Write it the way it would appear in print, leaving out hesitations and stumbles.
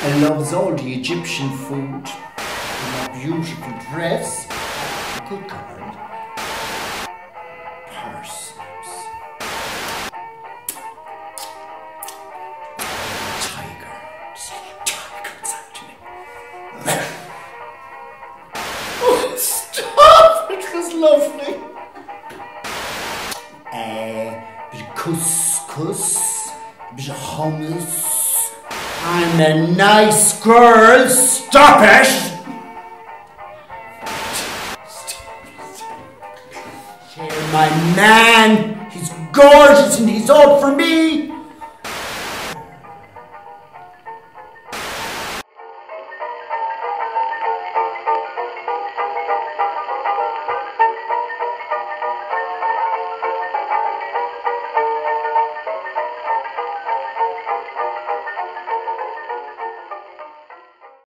and loves all the Egyptian food, and a beautiful dress, a good girl, parsnips, tiger, tigers after me. Oh, stop! It was lovely. Bit of couscous, bit of hummus. I'm a nice girl. Stop it! Here, my man. He's gorgeous and he's all for me.